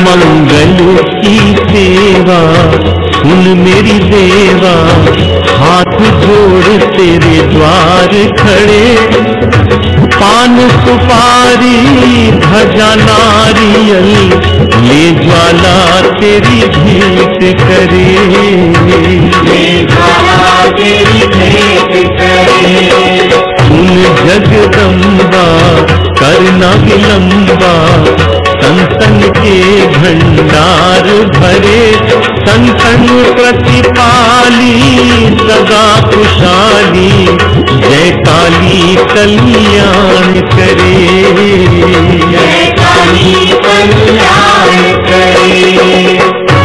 मंगल की सेवा सुन मेरी देवा, हाथ जोड़ तेरे द्वार खड़े, पान सुपारी ध्वजा नारियल ले ज्वाला तेरी भेंट करे, ले ज्वाला तेरी भेंट करे। सुन जगदम्बा करना विलंबा, संतन के भंडार भरे, संतन प्रतिपाली सदा खुशहाली, जय काली कल्याण करे, जय काली कल्याण करे।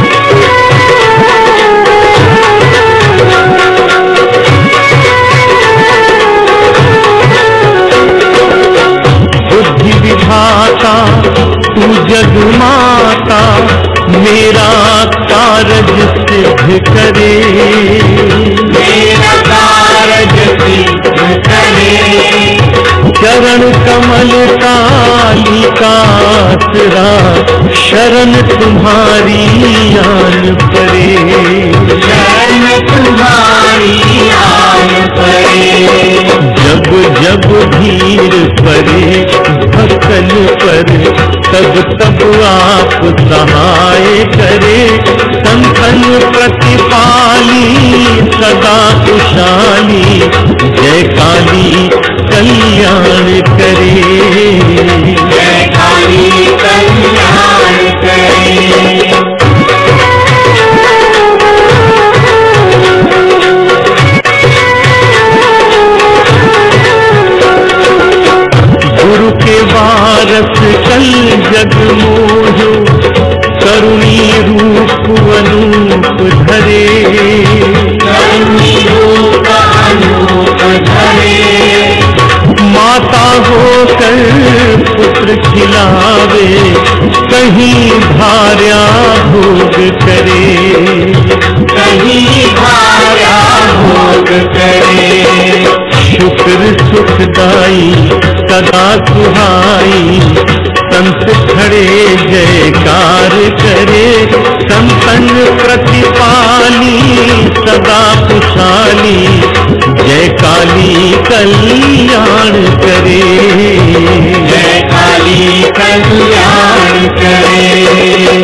बुद्धि विधाता तू जगमाता, मेरा कारज सिद्ध करे, मेरा कारज सिद्ध करे। चरण कमल काली का आसरा, शरण तुम्हारी आन परे, शरण तुम्हारी आन परे। जब जब भीड़ पड़े भक्तन पर, तब तब आप सहाय करे, संतन प्रतिपाली सदा खुशहाली, जय काली कल्याण करे, जय काली कल्याण करे। गुरु के वारस कल जग मोह, करुणी रूप अनूप धरे, करुणी रूप अनूप धरे। माता होकर पुत्र खिलावे, कहीं भार्या भोग करे, कहीं भार्या भोग करे। शुक्र सुखदाई सदा सुहाई, संत खड़े जयकार करे, संतन प्रतिपाली सदा खुशहाली, जय काली कल्याण करे, जय काली कल्याण करे।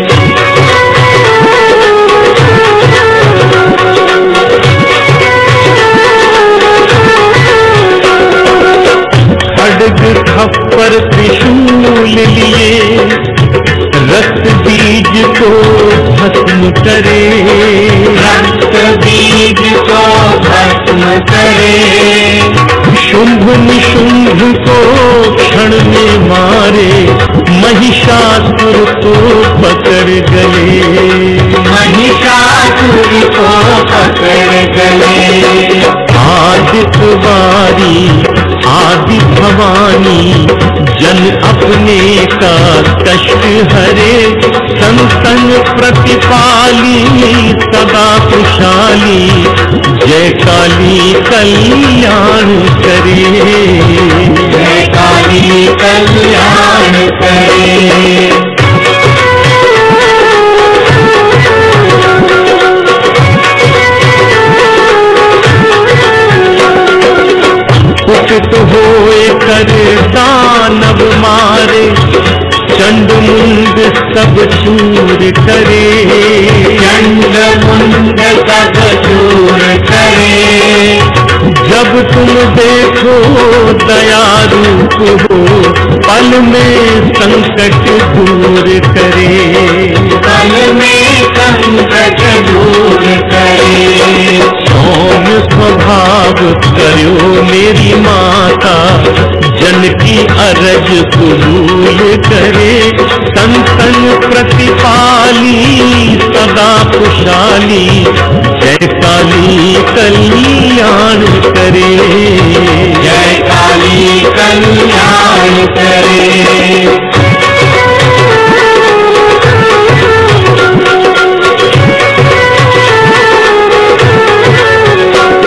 खड्ग खप्पर त्रिशूल लिए, रक्त बीज को भस्म करे, रक्त बीज को भस्म करे। शुंभ निशुंभ को क्षण में मारे, महिषासुर को पकड़ गए, महिषासुर को पकड़ गए। आदित्य वारी आदि भवानी, जन अपने का कष्ट हरे, संतन प्रतिपाली सदा खुशहाली, जय काली कल्याण करे, जय काली कल्याण करे। कुपित होए कर दानव मारे, चंड मुंड सब चूर करे, चंड मुंड सब चूर करे। जब तुम देखो दया रूप हो, पल में संकट दूर करे, पल में संकट दूर करे। सौम्य स्वभाव करो मेरी माता, जन की अरज कबूल करे, संतन प्रतिपाली सदा खुशहाली, जय काली कल्याण करे, जय काली कल्याण करे।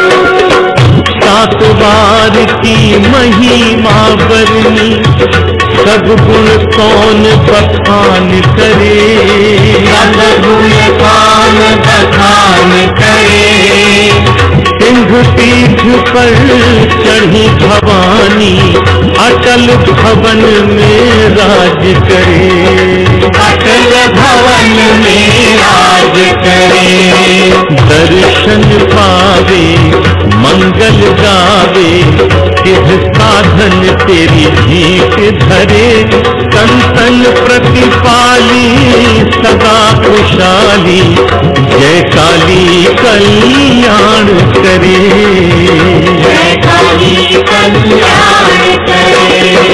सात बार की महिमा बरनी, सब गुण कौन बखान करे, सब गुण कौन बखान करे। सिंह पीठ पर चढ़ी भवानी, अटल भवन में राज करे, अटल भवन में राज करे। दर्शन पावे मंगल गावे, सिद्ध साधन तेरी भीख धरे, संतन प्रतिपाली सदा खुशहाली, जय काली कल्याण करे, जय काली कल्याण करे।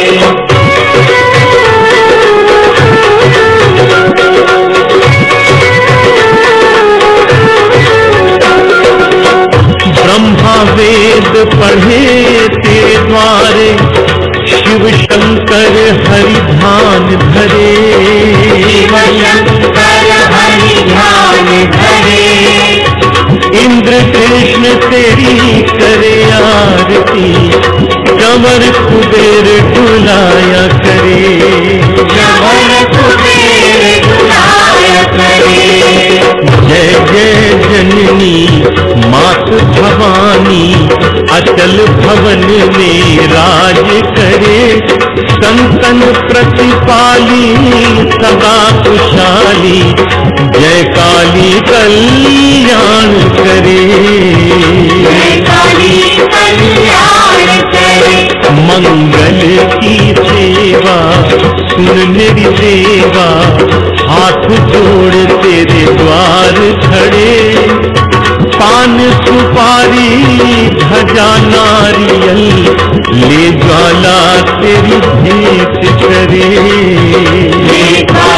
ब्रह्मा वेद पढ़े तेरे द्वारे, शिव शंकर हरि ध्यान धरे, शिव शंकर हरि ध्यान धरे। इंद्र कृष्ण तेरी करे आरती, कंवर कुबेर डुलाया करे, कंवर कुबेर डुलाया करे। जय जय जननी मात भवानी, अचल भवन में राज करे, संतन प्रतिपाली सदा खुशहाली, जय काली कल्याण करे, जय काली कल्याण करे। मंगल की सेवा सुन मेरी देवा, हाथ जोड़ तेरे द्वार खड़े, पान सुपारी ध्वजा नारियल, ले ज्वाला तेरी भेंट करे।